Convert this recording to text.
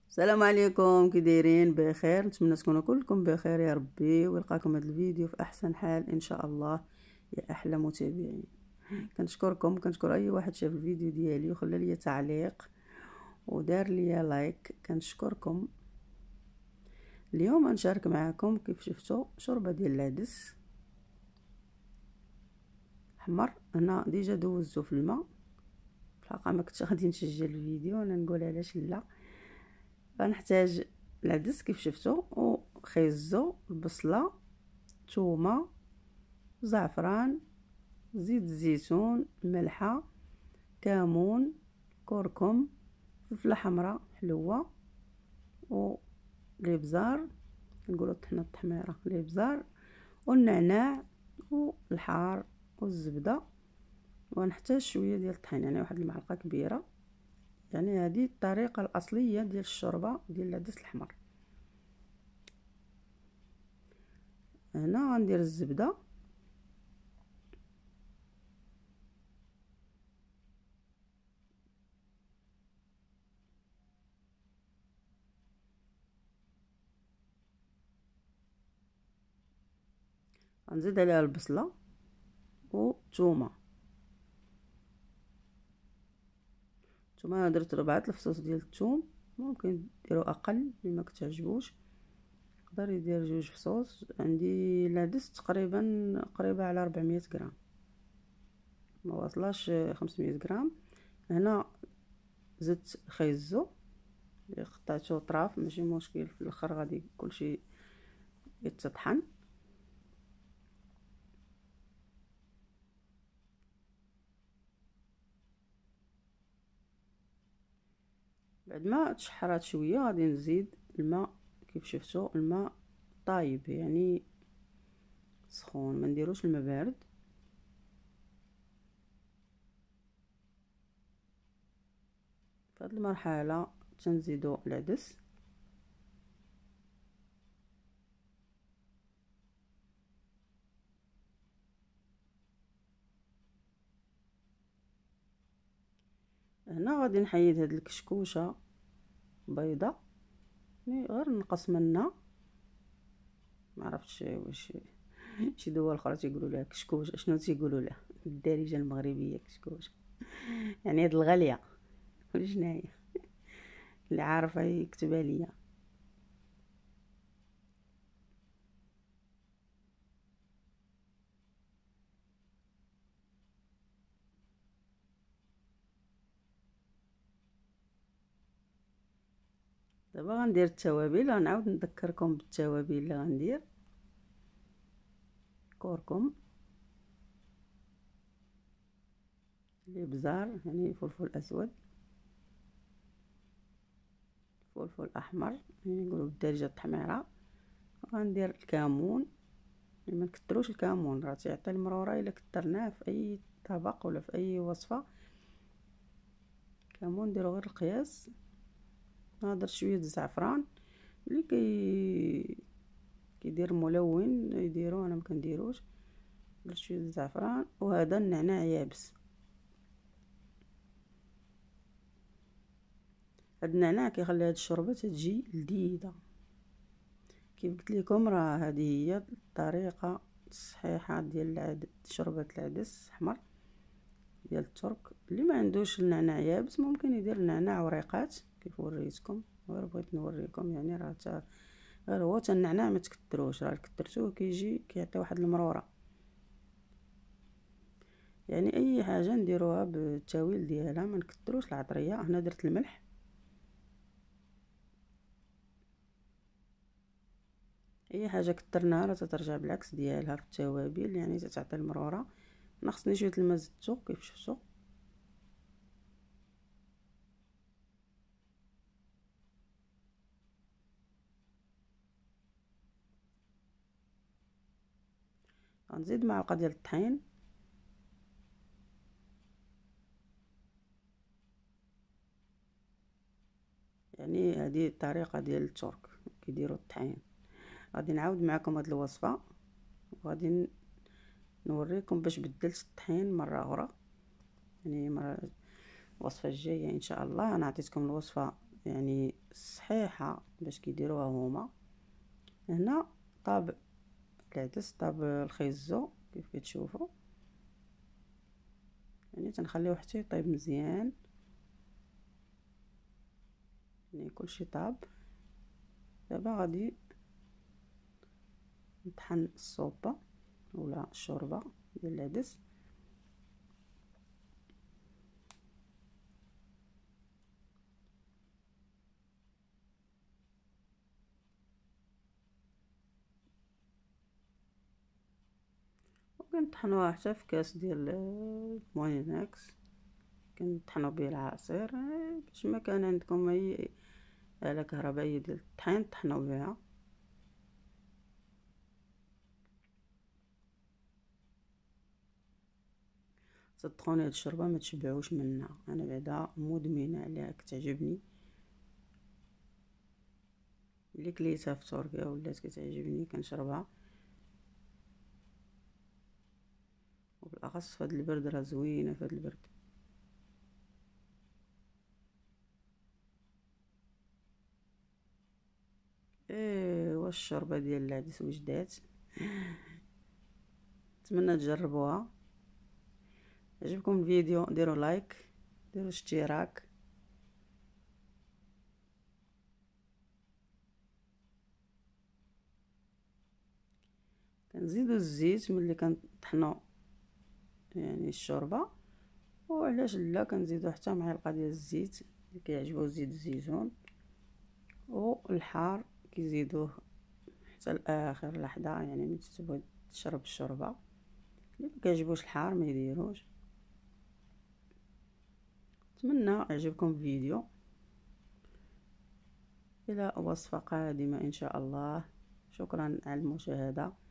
السلام عليكم، كي دايرين؟ بخير؟ نتمنى تكونوا كلكم بخير يا ربي، ويلقاكم هذا الفيديو في احسن حال ان شاء الله يا احلى متابعين. كنشكر اي واحد شاف الفيديو ديالي وخلى لي تعليق ودار لي لايك، كنشكركم. اليوم غنشارك معكم كيف شفتوا شوربه ديال العدس احمر. انا ديجا دوزته في الماء، الحقيقه ما كنتش غادي نسجل الفيديو، انا نقول علاش لا. غنحتاج العدس كيف شفتوا، وخيزو، البصله، ثومه، زعفران، زيت الزيتون، ملحه، كمون، كركم، فلفله حمراء حلوه، والابزار، نقولوا الطحنه التحميره، الابزار والنعناع والحار والزبده. ونحتاج شويه ديال الطحين، يعني واحد المعلقه كبيره. يعني هذه الطريقه الاصليه ديال الشوربه ديال العدس الاحمر. هنا غندير الزبده، غنزيد عليها البصله والثومه. انا درت 4 الفصوص ديال الثوم، ممكن ديروا اقل اللي ما كتعجبوش، يقدر يدير 2 فصوص. عندي العدس تقريبا قريبه على 400 غرام، ما واصلاش 500 غرام. هنا زدت خيزو اللي قطعته طراف، ماشي مشكل، في الاخر غادي كلشي يتطحن. بعد ما تشحرات شويه غادي نزيد الماء. كيف شفتوا الماء طايب، يعني سخون، ما نديروش الماء بارد. في هذه المرحله تنزيدوا العدس، هنا غادي نحيد هاد الكشكوشه بيضه، يعني غير نقص منها. ما عرفتش واش شي دول اخرى تيقولوا لها كشكوش، شنو تيقولوا لها بالدارجه المغربيه كشكوش؟ يعني هاد الغاليه ولا شناهي؟ اللي عارفه يكتبها ليا. دابا غندير التوابل، غنعاود نذكركم بالتوابل اللي غندير. كركم، الابزار يعني فلفل اسود، فلفل احمر يعني نقولوا بالدارجه التحميره. غندير الكمون، ما نكثروش الكمون، راه تيعطي المروره الا كثرناه في اي طبق ولا في اي وصفه. كمون نديرو غير القياس. نهضر شويه الزعفران اللي كيدير ملون يديرو، انا ما كنديروش. درت شويه الزعفران، وهذا النعناع يابس. هاد النعناع كيخلي هاد الشوربه تجي لذيذه. كيف قلت لكم راه هذه هي الطريقه الصحيحه ديال شوربه العدس الاحمر ديال الترك. اللي ما عندوش النعناع يابس ممكن يدير النعناع وريقات كيف وريتكم، غير بغيت نوريكم. يعني راه غير هو النعناع ما تكثروش، راه كثرتوه كيجي كيعطي واحد المروره. يعني اي حاجه نديروها بالتاويل ديالها، ما نكثروش العطريه. هنا درت الملح، اي حاجه كثرناها راه تترجع بالعكس ديالها في التوابل، يعني تتعطي المروره. ناقصني شويه الماء زدتو كيف شفتوا. غنزيد معلقه ديال الطحين، يعني هذه الطريقه ديال الترك كيديروا الطحين. غادي نعاود معكم هذه الوصفه، وغادي نوريكم باش بدلت الطحين مره اخرى. يعني مره الوصفه الجايه ان شاء الله انا عطيتكم الوصفه يعني صحيحة باش كيديروها هما. هنا طاب العدس، طاب الخيزو كيف كتشوفوا، يعني تنخليوه حتى يطيب مزيان. يعني كلشي طاب. دابا غادي نطحن الصوبة ولا الشوربة ديال العدس. وكنطحنوها حتى في كاس ديال مويناكس، كنطحنو بيه العصير باش ما كان عندكم اي آلة كهربائية ديال الطحين طحنو بها. صدقوني هاد الشوربه ما تشبعوش منها، انا بعدا مدمنه عليها، كتعجبني. اللي كليتها في تركيا ولات كتعجبني كنشربها، وبالاخص في هاد البرد راه زوينه في هاد البرد. ايوا الشوربه ديال العدس وجدات. نتمنى تجربوها. عجبكم الفيديو ديروا لايك، ديروا اشتراك. كنزيدوا الزيت ملي كنطحنوا يعني الشوربه، وعلاش لا كنزيدوا حتى معلقه ديال الزيت اللي كيعجبو زيت الزيتون. والحار كيزيدوه حتى لاخر لحظه، يعني ملي تبغي تشرب الشوربه. اللي ما كيعجبوش الحار ما يديروش. نتمنى يعجبكم الفيديو. الى وصفه قادمه ان شاء الله. شكرا على المشاهده.